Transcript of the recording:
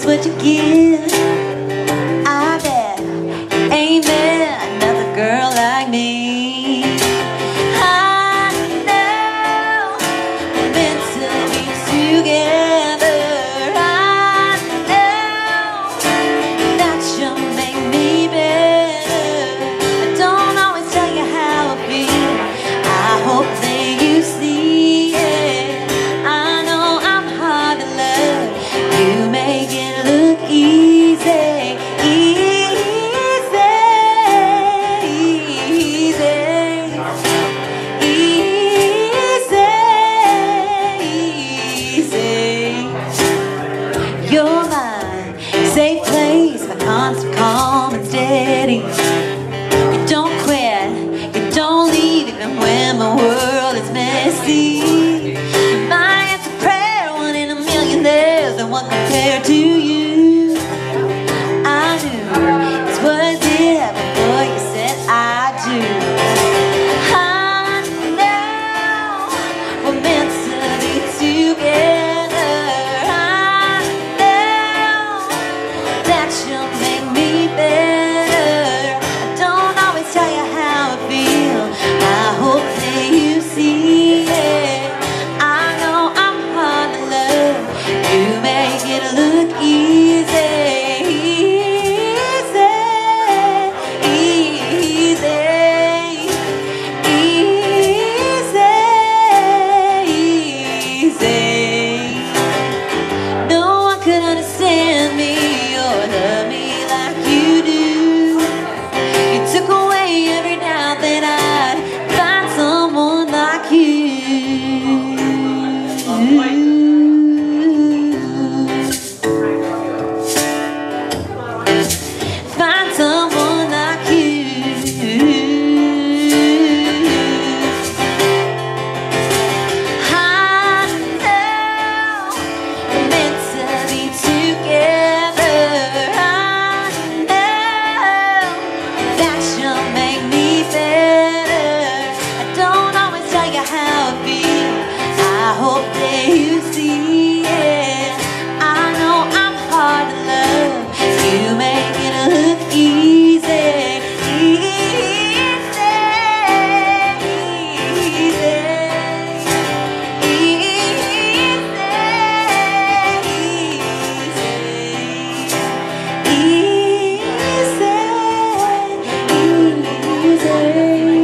is what you give. I bet you ain't met another girl like me. I know we're meant to be together. I know that you'll make me better. I don't always tell you how I feel. I hope that you see it. I know I'm hard to love. You make it look easy, easy, easy, easy. You're my safe place, my constant calm and steady. You don't quit, you don't leave, even when my world is messy. You're my answer prayer, one in a million, there's no one compared to you. I knew this was it before you said I do. I know we're meant to be together. I know that you'll make me better. I don't always tell you how I feel. I hope that you see it. I know I'm hard to love. You make it look easy, easy, easy, easy. No one could understand me or love me like you do. You took away every doubt that I'd find someone like you. Find someone like you. I know we're meant to be together. I know that you'll make me better. I don't always tell you how I feel. I hope that you see it. I know I'm hard to love. You make it look easy, easy, easy, easy, easy, easy.